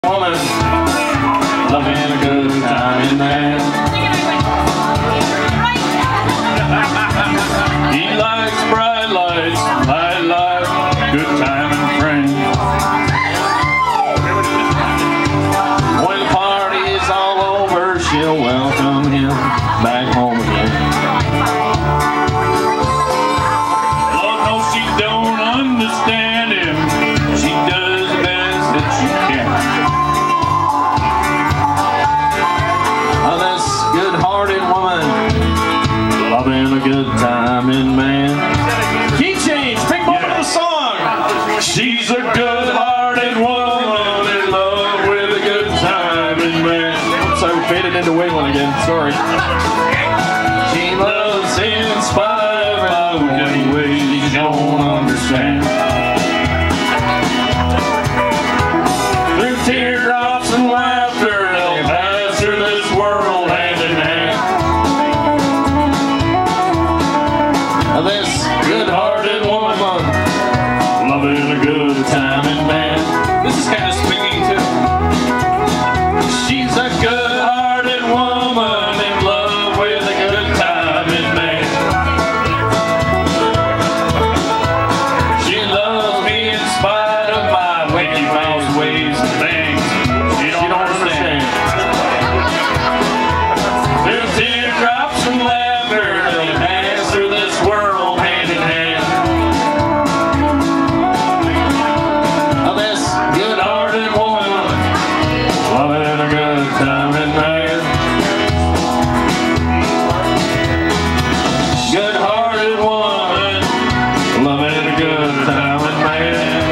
Woman, loving a good time in man. He likes bright lights, light life, good time and friends. When the party is all over, she'll welcome him back home again. Lord knows she don't understand him. She does the best that she can. Good-hearted woman, loving a good time in man. Key change, pick one of the song. She's a good-hearted woman in love with a good time in man. Oops, I faded into Waylon again, sorry. She loves in spite of any ways you don't understand. Through teardrops and laughter, they'll pass through this world. This good-hearted woman, loving a good time in man. This is kind of swingy too. She's a good-hearted woman in love with a good time in man. She loves me in spite of my Mickey Mouse ways and things she don't understand. Through teardrops and laughter, they'll pass through this world. Good-hearted woman, loving a good time in man.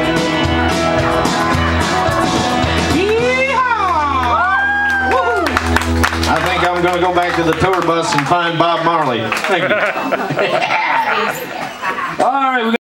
Yeehaw! Woo-hoo! I think I'm going to go back to the tour bus and find Bob Marley. Thank you. All right.